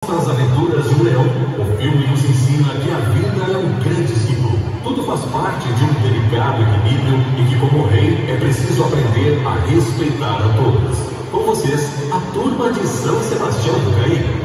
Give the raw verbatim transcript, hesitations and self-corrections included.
mostra as aventuras de um leão. O filme nos ensina que a vida é um grande ciclo. Tudo faz parte de um delicado equilíbrio e que, como rei, é preciso aprender a respeitar a todos. Com vocês, a turma de São Sebastião do Caí.